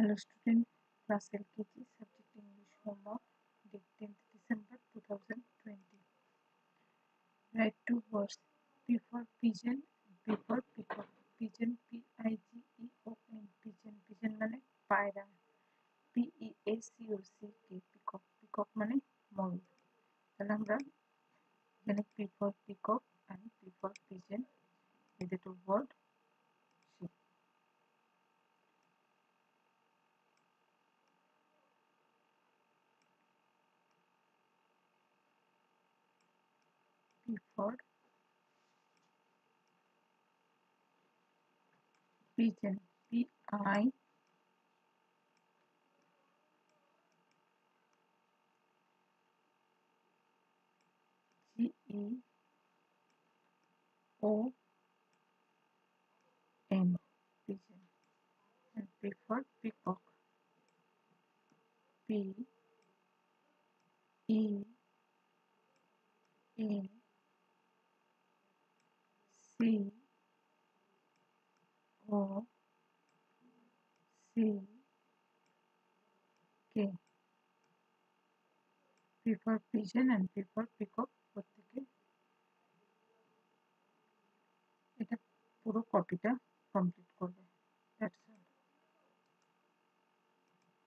Hello student, class LKG, subject English, homework, date 10th December 2020. Write two words. P for pigeon, P for peacock. Pigeon, P-I-G-E-O-N, pigeon. Pigeon মানে পায়রা। P-E-A-C-O-C-K, peacock. Peacock মানে ময়ূর। তাহলে আমরা এখানে P for peacock and P for pigeon with the two word she. P for pigeon, P-I G-E-O-N, pigeon. And P for peacock, P-E-A-C-O-C-K. P for pigeon and P for peacock প্রত্যেকে এটা পুরো কপিটা complete করবে। That's all.